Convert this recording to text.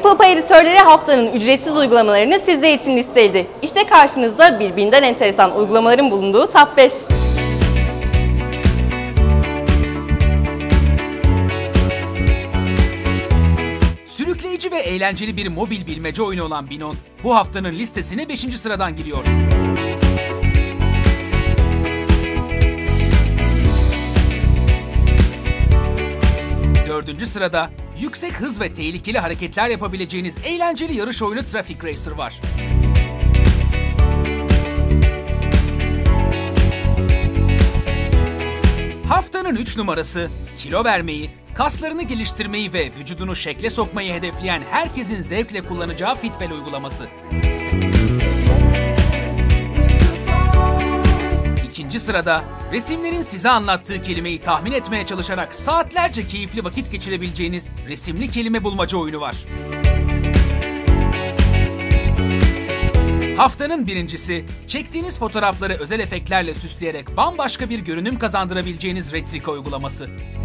Apple Pay editörleri haftanın ücretsiz uygulamalarını sizler için listeledi. İşte karşınızda birbirinden enteresan uygulamaların bulunduğu Top 5. Sürükleyici ve eğlenceli bir mobil bilmece oyunu olan Binon, bu haftanın listesine 5. sıradan giriyor. Dördüncü sırada yüksek hız ve tehlikeli hareketler yapabileceğiniz eğlenceli yarış oyunu Traffic Racer var. Haftanın 3 numarası, kilo vermeyi, kaslarını geliştirmeyi ve vücudunu şekle sokmayı hedefleyen herkesin zevkle kullanacağı Fitwel uygulaması. İkinci sırada, resimlerin size anlattığı kelimeyi tahmin etmeye çalışarak saatlerce keyifli vakit geçirebileceğiniz resimli kelime bulmaca oyunu var. Haftanın birincisi, çektiğiniz fotoğrafları özel efektlerle süsleyerek bambaşka bir görünüm kazandırabileceğiniz Retrika uygulaması.